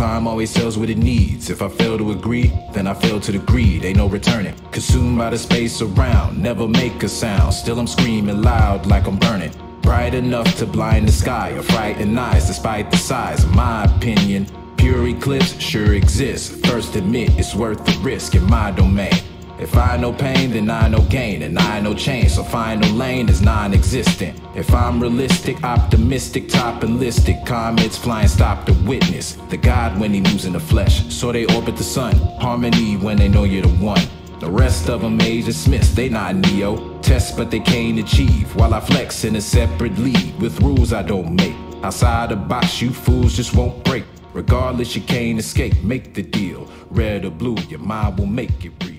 Time always tells what it needs. If I fail to agree, then I fail to the greed. Ain't no returning. Consumed by the space around, never make a sound. Still I'm screaming loud like I'm burning. Bright enough to blind the sky or frighten eyes despite the size of my opinion. Pure eclipse sure exists. First admit it's worth the risk in my domain. If I know pain, then I know gain, and I know change, so final lane is non-existent. If I'm realistic, optimistic, top enlisted, comets flying stop to witness the God when he moves in the flesh. So they orbit the sun, harmony when they know you're the one. The rest of them Agent Smiths, they not Neo. Test but they can't achieve, while I flex in a separate league with rules I don't make. Outside the box you fools just won't break. Regardless you can't escape, make the deal. Red or blue, your mind will make it real.